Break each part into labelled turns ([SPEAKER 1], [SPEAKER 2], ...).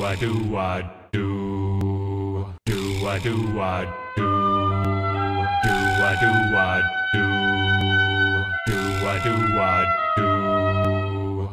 [SPEAKER 1] a do a do a do a do a do a do a do.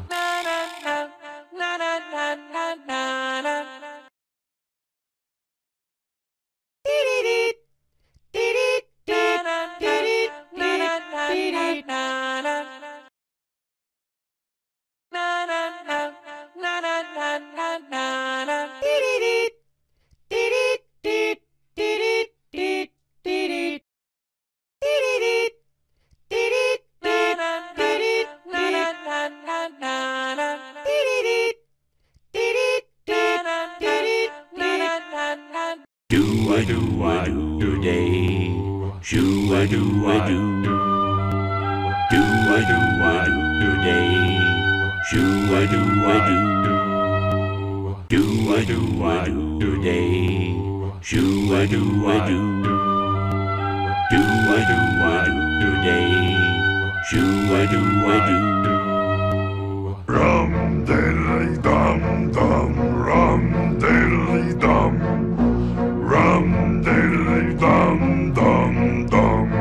[SPEAKER 1] Do a do a do day, shoo a do a do. Do a do a do day, shoo a do a do. Do a do a do day, shoo a do a do. Do a do a do day, shoo a do a do.
[SPEAKER 2] Rum diddly dum dum, rum diddly dum, rum diddly dum dum dum,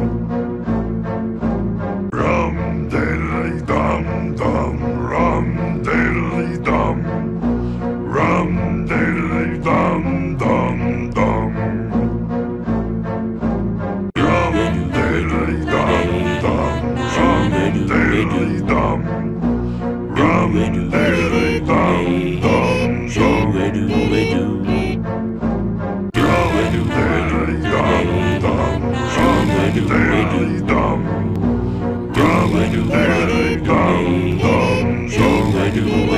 [SPEAKER 2] rum diddly dum dum, rum diddly dum, rum diddly dum dum dum, rum diddly dum dum, rum diddly dum. Rum diddly dum dum dum. Rum diddly dum dum. Rum diddly dum. Rum diddly dum dum dum.